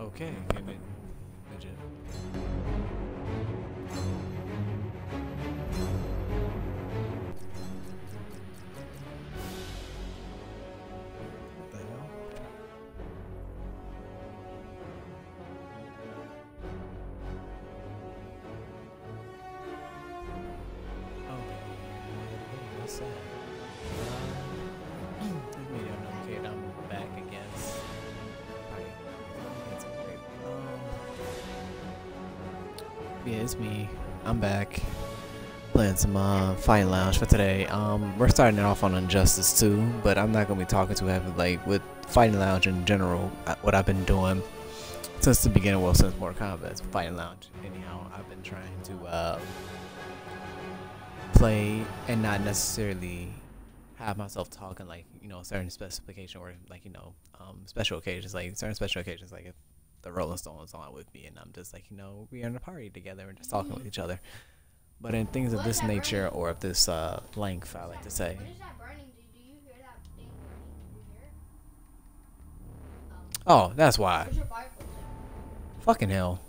Okay, give it legit. What the hell? Okay, what's that? This video notificated I'm back against. Yeah, it's me. I'm back playing some Fighting Lounge for today. We're starting it off on Injustice 2, but I'm not gonna be talking too heavy like with Fighting Lounge in general. What I've been doing since the beginning, well, since Mortal Kombat's Fighting Lounge. Anyhow, I've been trying to play and not necessarily have myself talking like certain specification or like special occasions, like certain special occasions, like if the Rolling Stones on with me and I'm just like we're in a party together and just talking with each other. But in things of this nature or of this length, I like to say. What is that burning? Do you hear that thing burning? Do you hear it? Oh, that's why. Where's your fireplace? Fucking hell.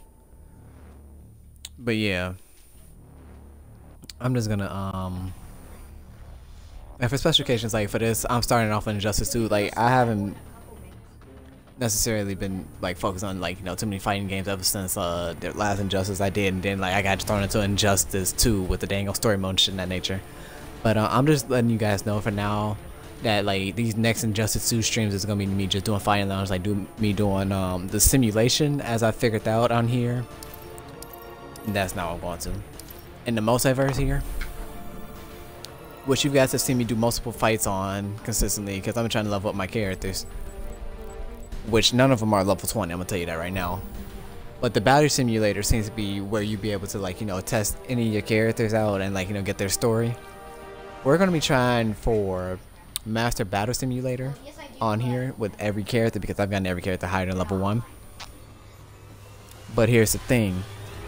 But yeah, I'm just gonna and for special occasions like for this, I'm starting off on Injustice 2. Like I haven't necessarily been like focused on like too many fighting games ever since the last Injustice I did, and then like I got thrown into Injustice 2 with the dang story mode and shit in that nature. But I'm just letting you guys know for now that like these next Injustice 2 streams is gonna be me just doing Fighting Lounge, like me doing the simulation as I figured out on here. And that's not what I'm going to. In the multiverse here, which you guys have seen me do multiple fights on consistently because I'm trying to level up my characters, which none of them are level 20, I'm gonna tell you that right now. But the battle simulator seems to be where you be able to like test any of your characters out and like get their story. We're gonna be trying for Master Battle Simulator on here with every character because I've gotten every character higher than level 1. But here's the thing.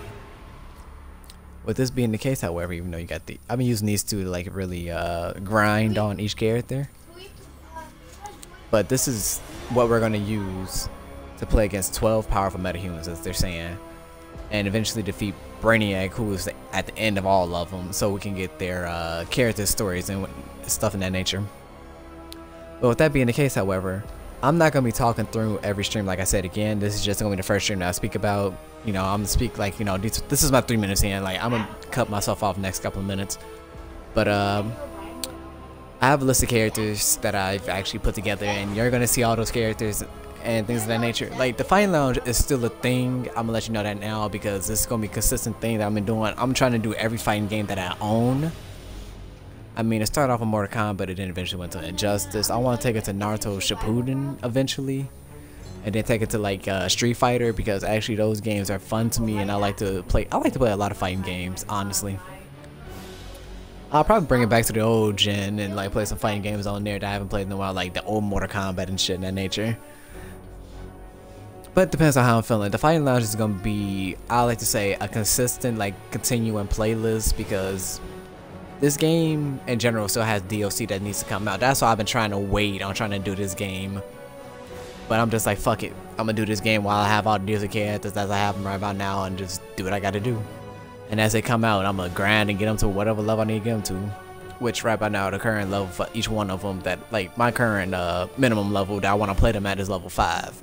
With this being the case, however, even though you got I've been using these two to like really grind on each character. But this is what we're gonna use to play against 12 powerful metahumans, as they're saying, and eventually defeat Brainiac, who is at the end of all of them, so we can get their character stories and stuff in that nature. But with that being the case, however, I'm not gonna be talking through every stream. Like I said again, this is just gonna be the first stream that I speak about. I'm gonna speak like this is my 3 minutes in. Like I'm gonna cut myself off the next couple of minutes. But I have a list of characters that I've actually put together, and you're gonna see all those characters and things of that nature. Like the Fighting Lounge is still a thing. I'm gonna let you know that now because this is gonna be a consistent thing that I've been doing. I'm trying to do every fighting game that I own. I mean, it started off with Mortal Kombat, but it then eventually went to Injustice. I want to take it to Naruto Shippuden eventually, and then take it to like Street Fighter because actually those games are fun to me, and I like to play a lot of fighting games, honestly. I'll probably bring it back to the old gen and like play some fighting games on there that I haven't played in a while, like the old Mortal Kombat and shit in that nature. But it depends on how I'm feeling. The Fighting Lounge is gonna be, I like to say, a consistent, like continuing playlist because this game in general still has DLC that needs to come out. That's why I've been trying to wait on trying to do this game. But I'm just like, fuck it. I'm gonna do this game while I have all the DLC characters as I have them right about now and just do what I gotta do. And as they come out, I'm gonna grind and get them to whatever level I need to get them to. Which right by now, the current level for each one of them, that like my current minimum level that I want to play them at is level 5.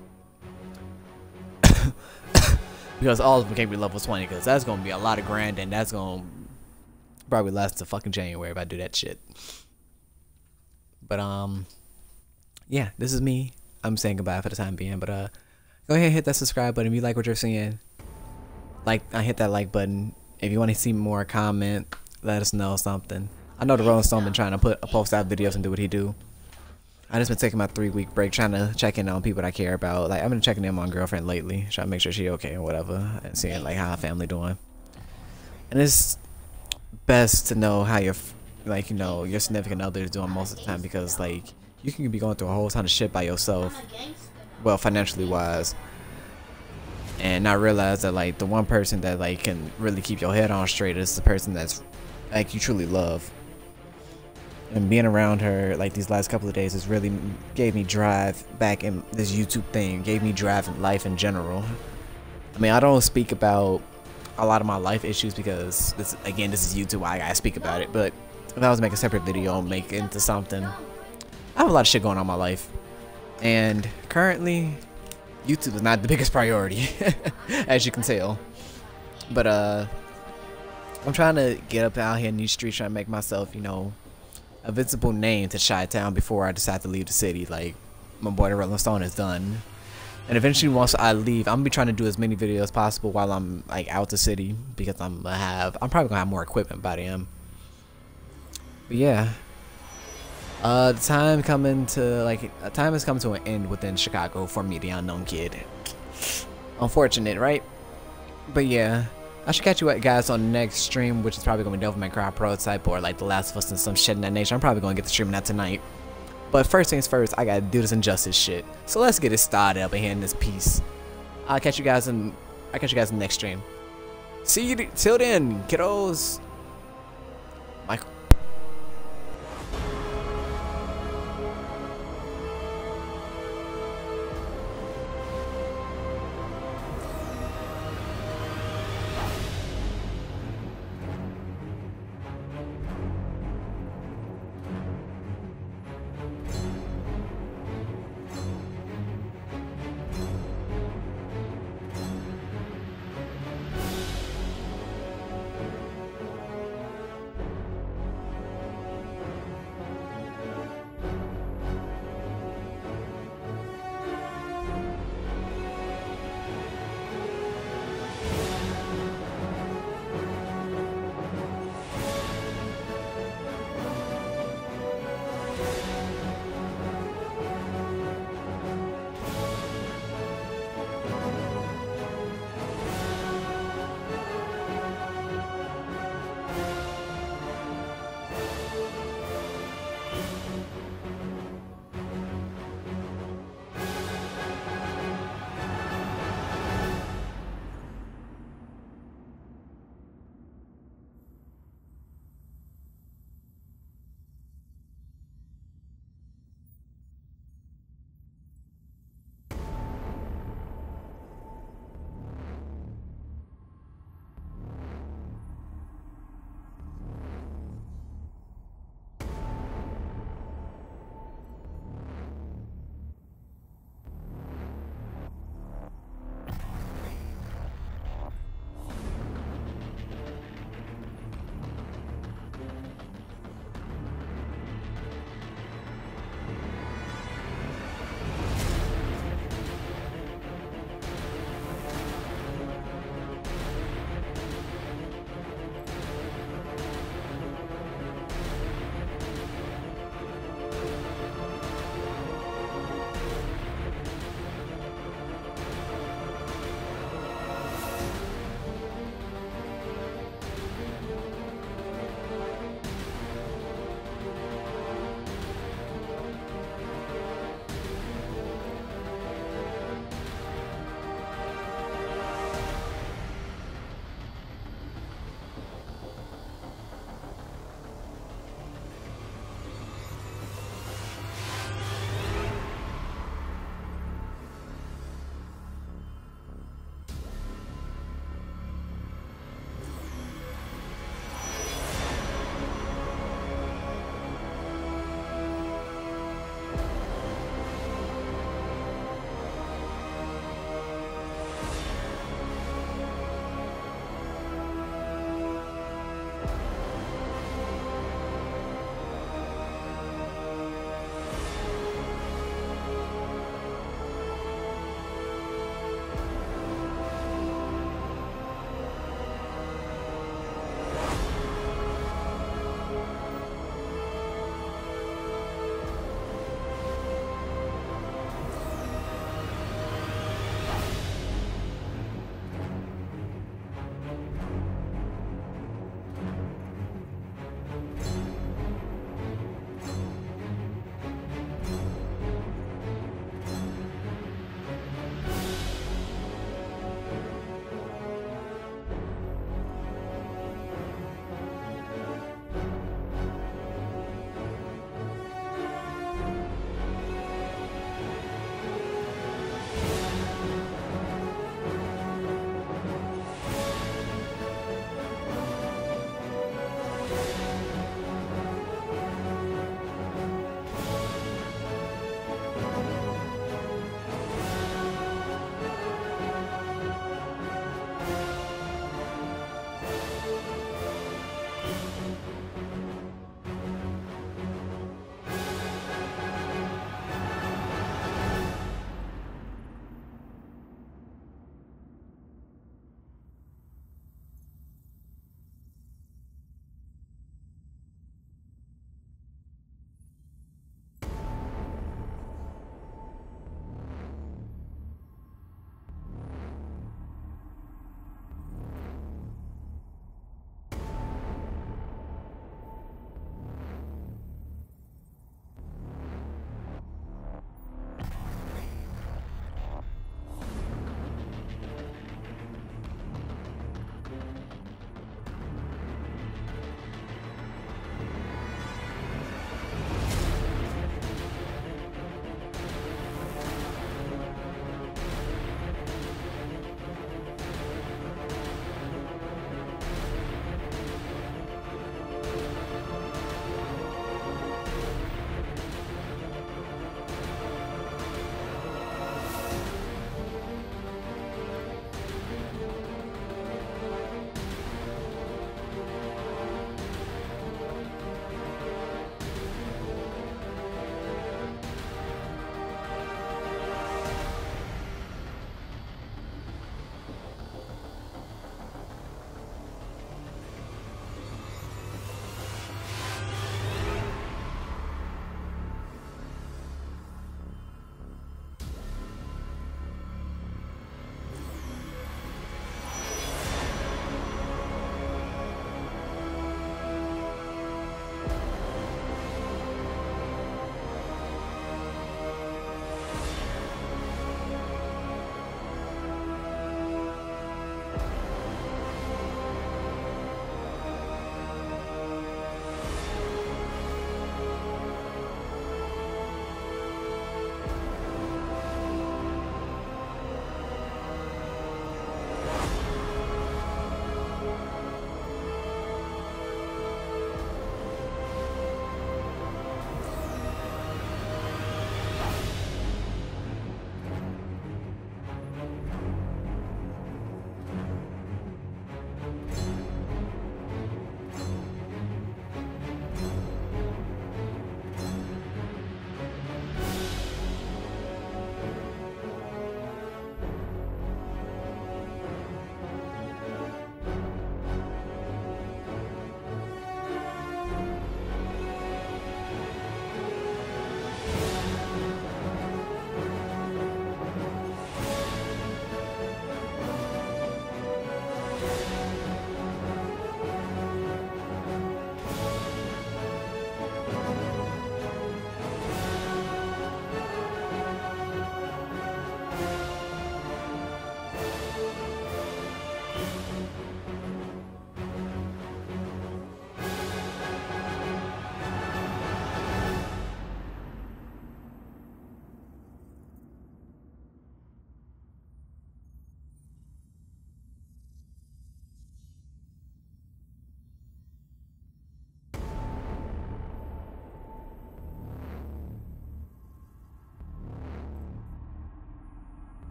Because all of them can't be level 20 because that's gonna be a lot of grinding. That's gonna probably last to fucking January if I do that shit. But yeah, this is me. I'm saying goodbye for the time being. But go ahead and hit that subscribe button if you like what you're seeing. Hit that like button. If you want to see more, comment, let us know something. I know the Rolling Stone been trying to post out videos and do what he do. I just been taking my 3-week break trying to check in on people that I care about. Like I've been checking in on my girlfriend lately, trying to make sure she okay or whatever, and seeing like how her family doing. And it's best to know how your your significant other is doing most of the time because like you can be going through a whole ton of shit by yourself, well financially wise, and not realize that like the one person that like can really keep your head on straight is the person that's like you truly love. And being around her like these last couple of days has really gave me drive back in this YouTube thing. Gave me drive in life in general. I mean, I don't speak about a lot of my life issues because this is YouTube. I gotta speak about it. But if I was to make a separate video and make it into something, I have a lot of shit going on in my life, and currently YouTube is not the biggest priority, as you can tell. But I'm trying to get up out here in these streets, trying to make myself, you know, a visible name to Chi-Town before I decide to leave the city. Like my boy the Rolling Stone is done, and eventually once I leave, I'm gonna be trying to do as many videos as possible while I'm like out the city, because I'm probably gonna have more equipment by then. But yeah, the time has come to an end within Chicago for me, the unknown kid. Unfortunate, right? But yeah, I should catch you guys on the next stream, which is probably gonna be Devil May Cry Prototype or like The Last of Us and some shit in that nature. I'm probably gonna get to streaming that tonight. But first things first, I gotta do this injustice shit. So let's get it started up in here in this piece. I'll catch you guys in the next stream. See you till then, kiddos. Michael.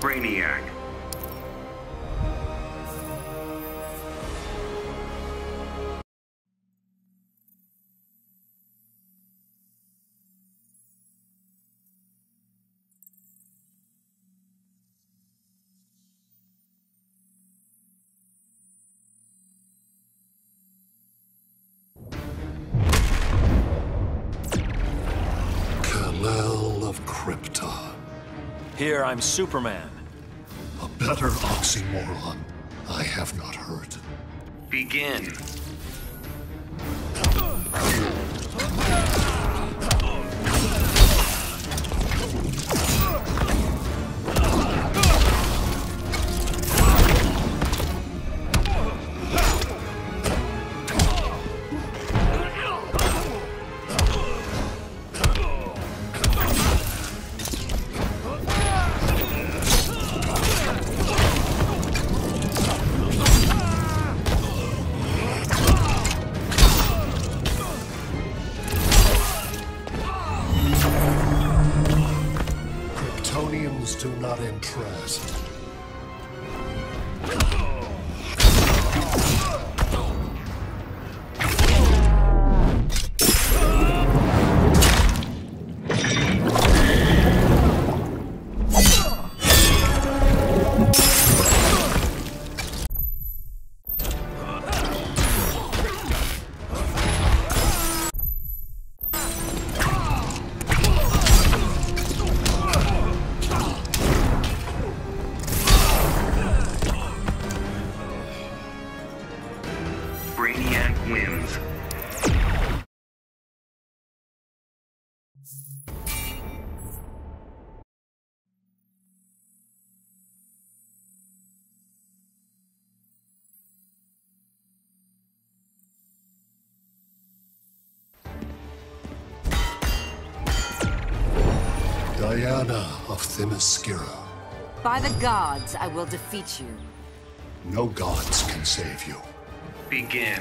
Brainiac. Kal-El of Krypton. Here, I'm Superman. A better oxymoron I have not heard. Begin. Kryptonians do not interest. Brainiac wins. Diana of Themyscira. By the gods, I will defeat you. No gods can save you. Begin.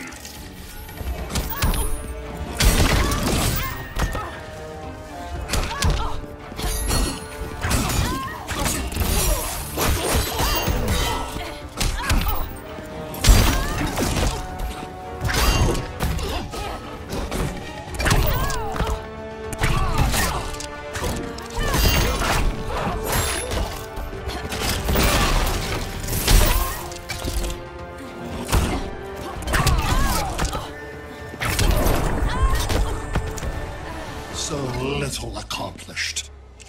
So little accomplished.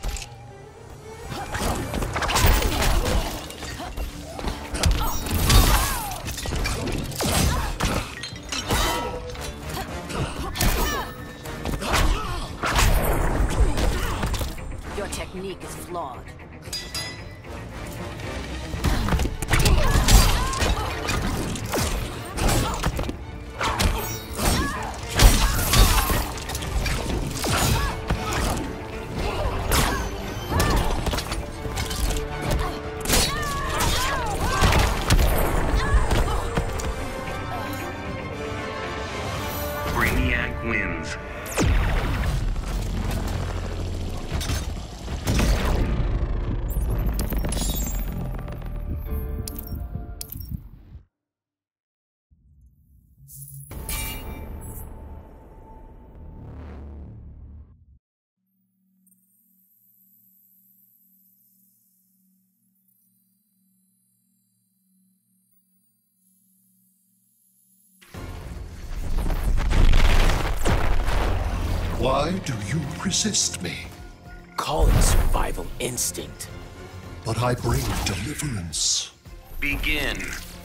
Your technique is flawed. Brainiac wins. Why do you resist me? Call it survival instinct. But I bring deliverance. Begin.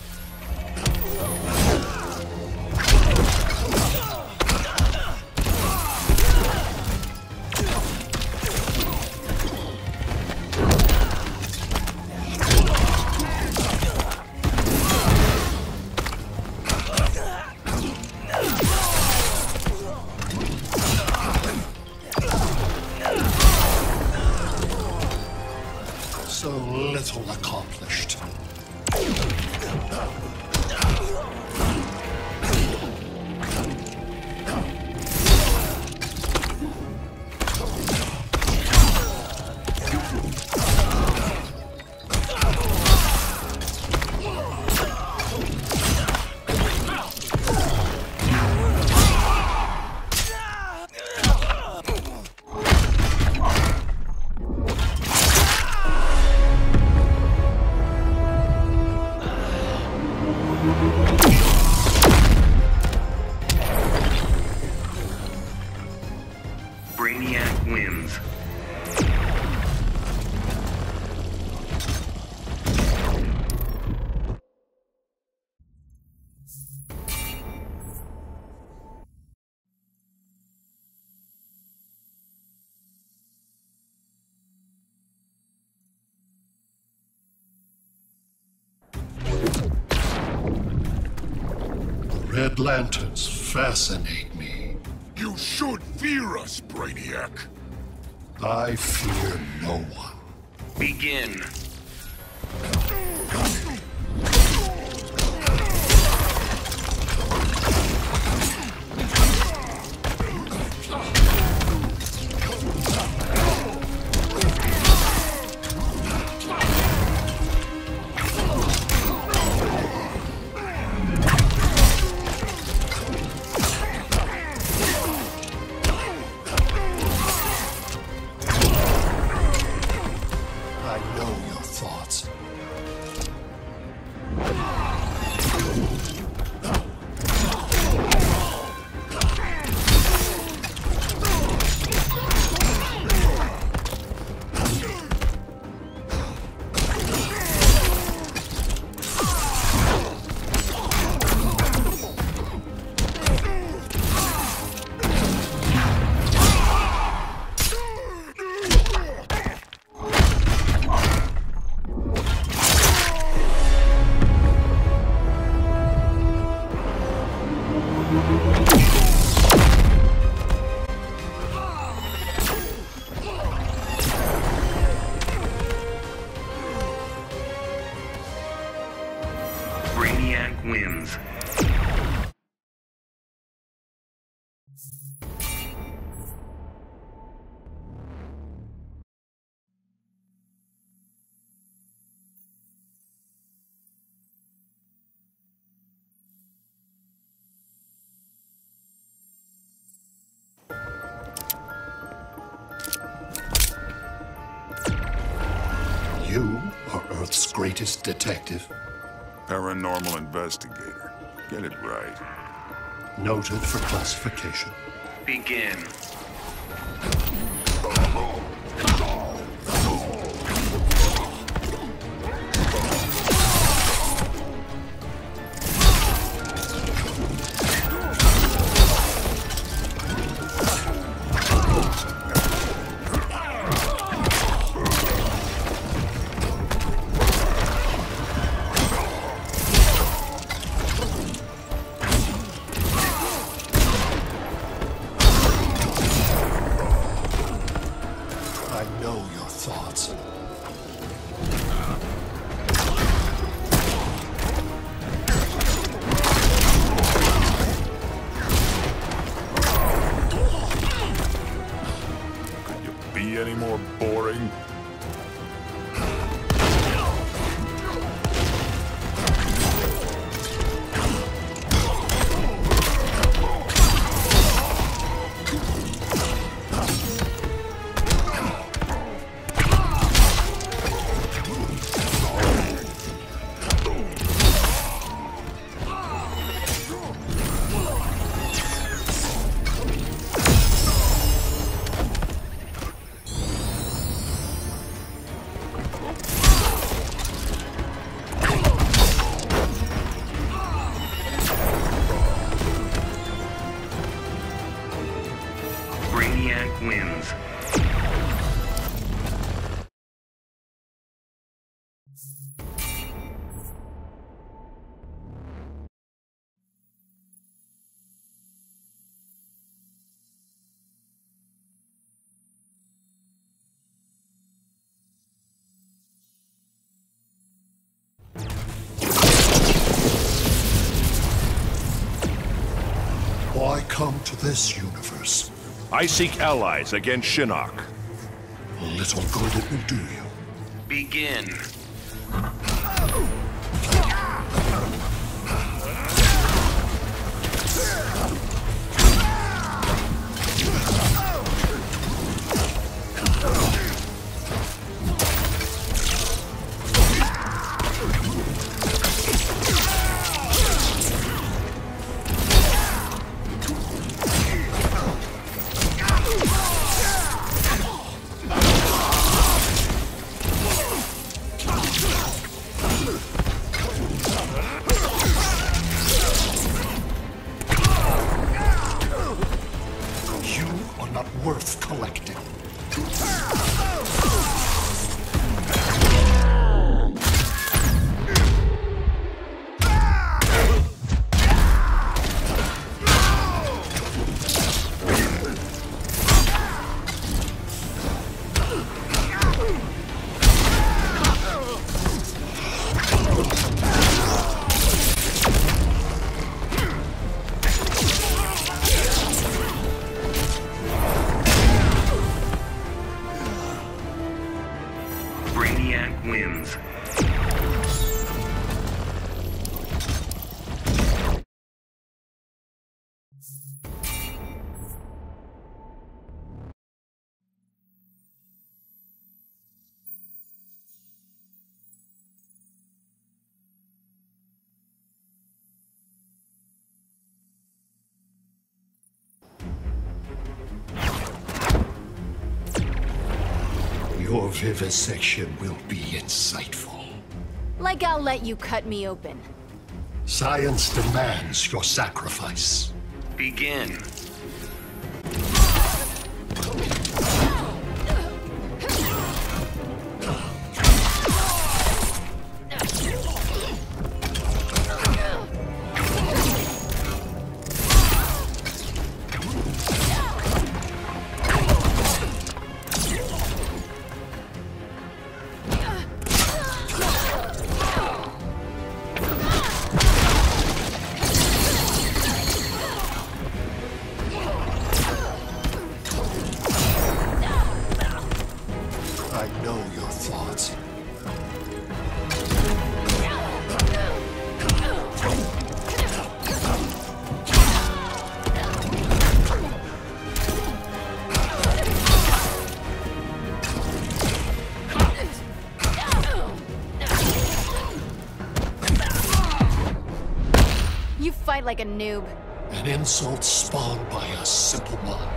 So little accomplished. Red lanterns fascinate me. You should fear us, Brainiac. I fear no one. Begin. I know your thoughts. Brainiac wins. You are Earth's greatest detective, Paranormal investigator. Get it right. noted for classification. Begin. I know your thoughts. Could you be any more boring? Brainiac wins. Why come to this universe? I seek allies against Shinnok. Little good it will do you. Begin. Begins. Your vivisection will be insightful. Like I'll let you cut me open. Science demands your sacrifice. Begin. I know your thoughts. You fight like a noob. An insult spawned by a simple mind.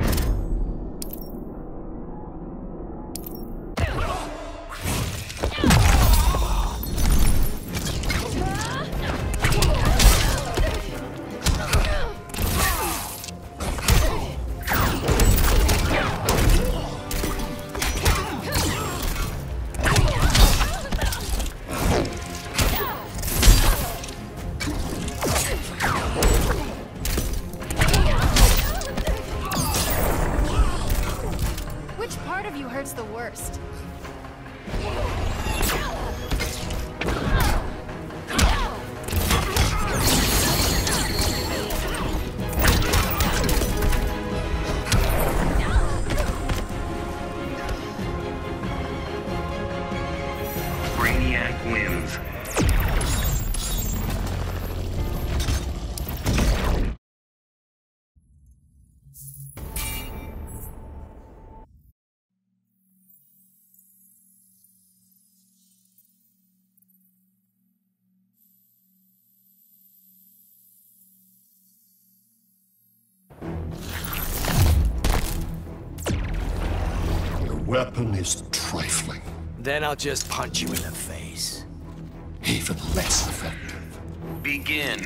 Which part of you hurts the worst? Brainiac wins. Your weapon is trifling, Then I'll just punch you in the face. even less effective. Begin.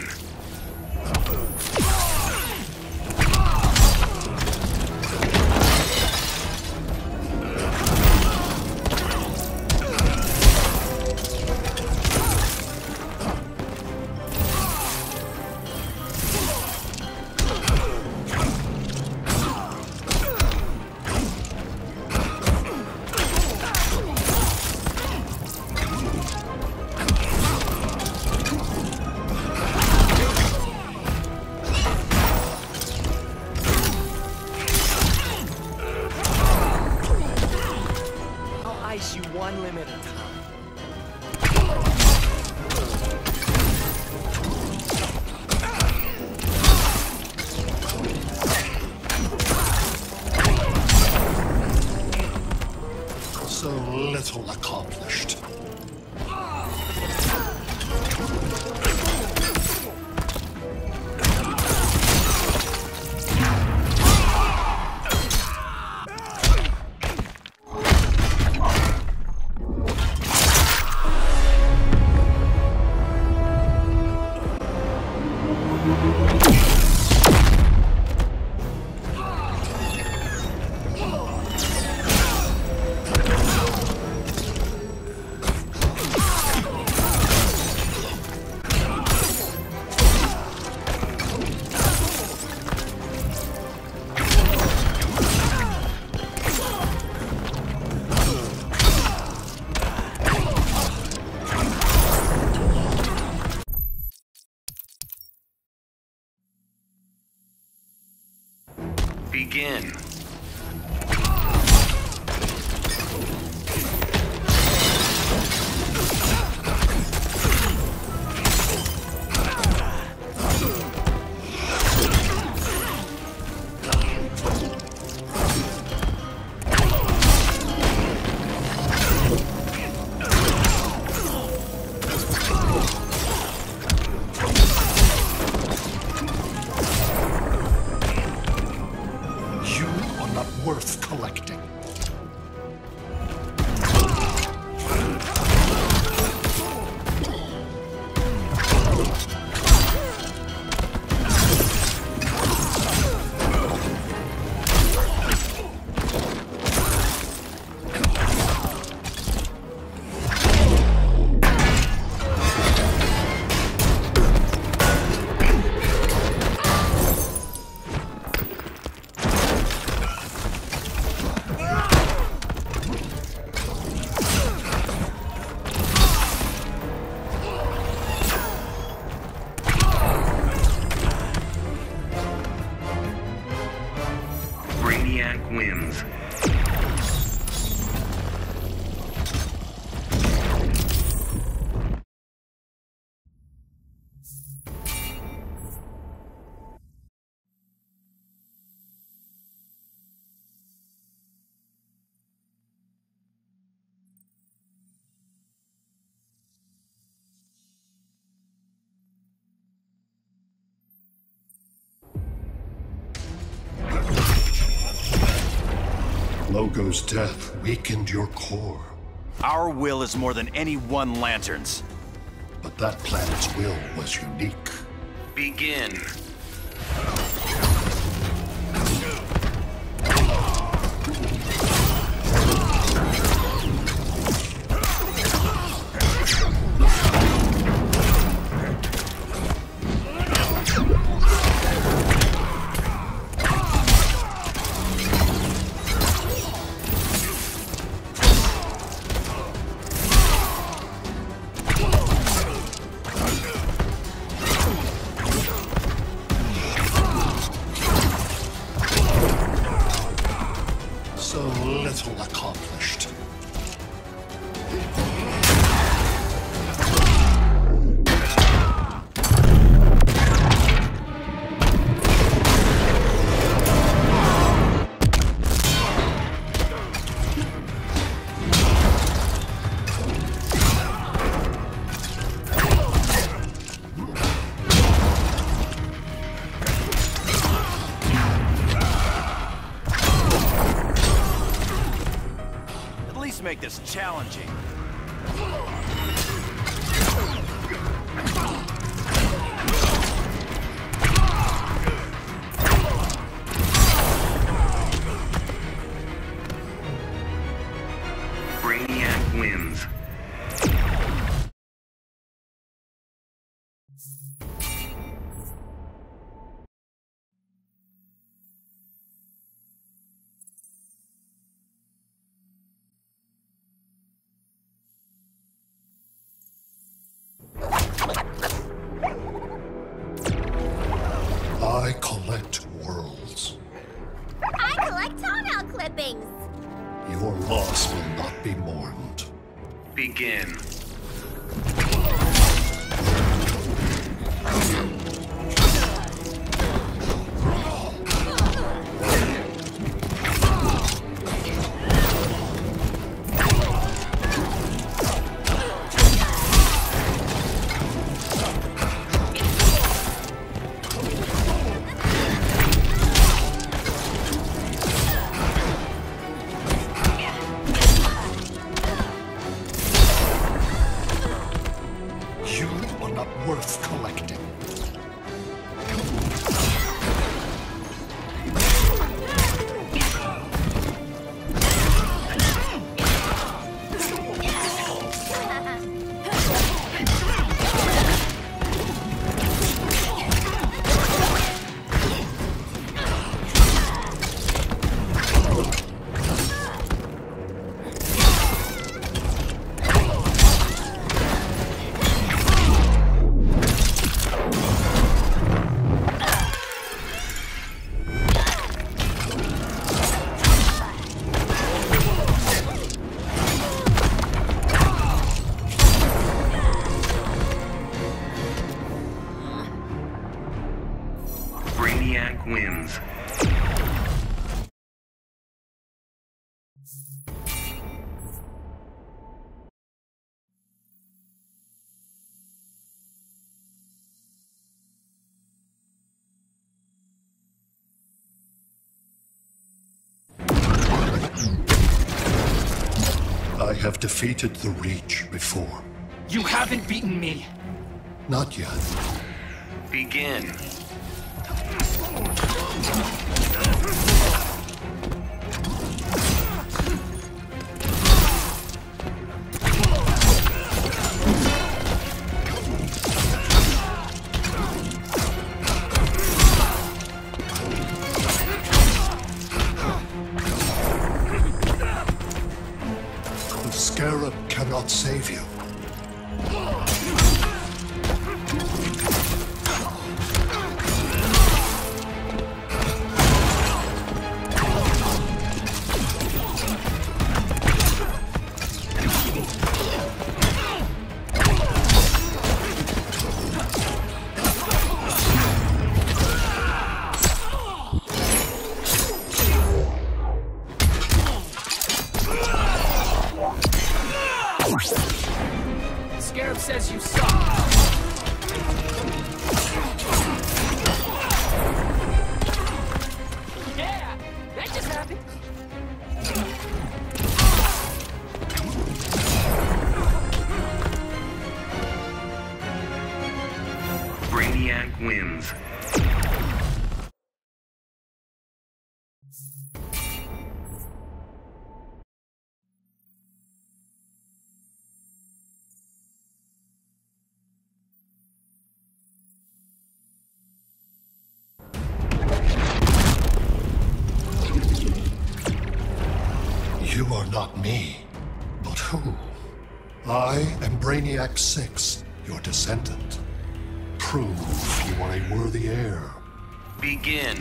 I'll ice you one limb at a time. So little accomplished. Begin. Logo's death weakened your core, Our will is more than any one lantern's. but that planet's will was unique. Begin. So little accomplished. At least make this challenging. Brainiac wins. I collect worlds. I collect toenail clippings. Your loss will not be mourned. Begin. You are not worth collecting. Brainiac wins. I have defeated the Reach before. You haven't beaten me. Not yet. Begin. The Scarab cannot save you. Scarab says you suck. Yeah, that just happened. Brainiac wins. You are not me, but who? I am Brainiac 6, your descendant. Prove you are a worthy heir. Begin.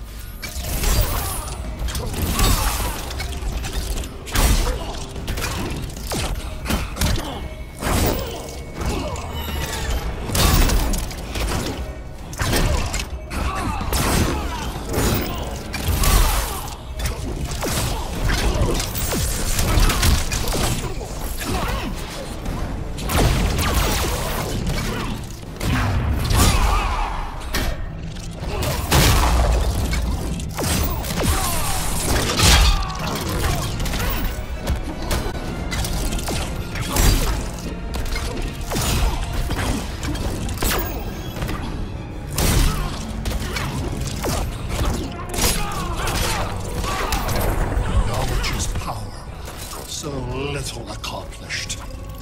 So little accomplished.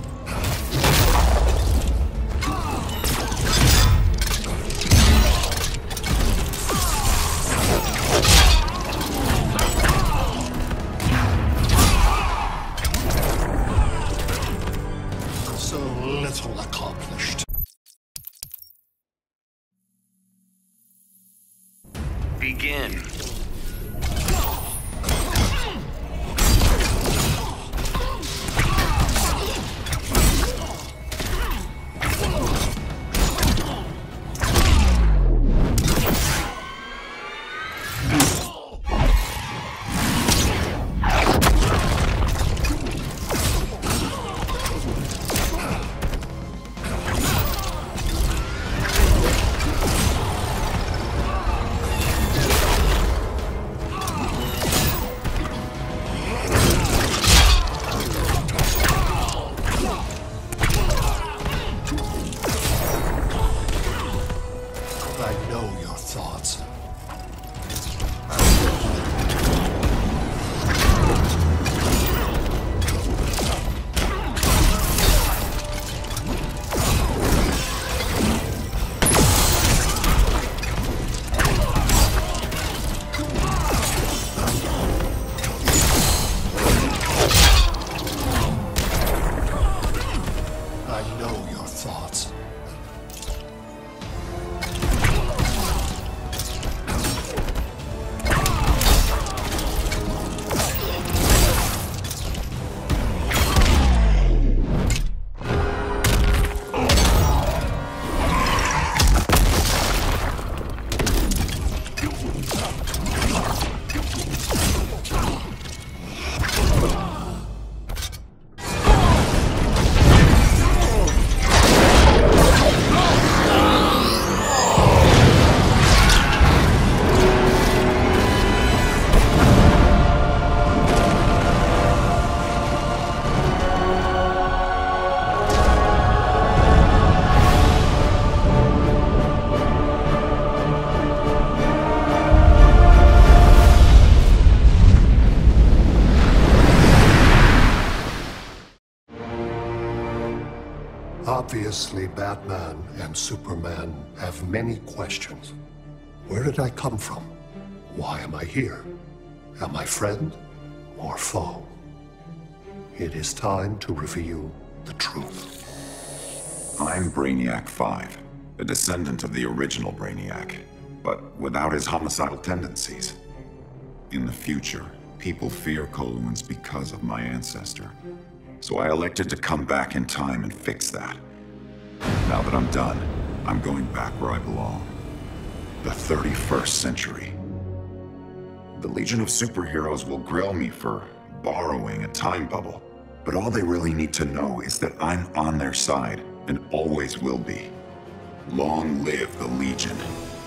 So little accomplished. Begin. I know your thoughts. I know your thoughts. Obviously, Batman and Superman have many questions. Where did I come from? Why am I here? Am I friend or foe? It is time to reveal the truth. I'm Brainiac 5, a descendant of the original Brainiac, but without his homicidal tendencies. In the future, people fear Coluans because of my ancestor. So I elected to come back in time and fix that. Now that I'm done, I'm going back where I belong. The 31st century. The Legion of Superheroes will grill me for borrowing a time bubble, but all they really need to know is that I'm on their side and always will be. Long live the Legion.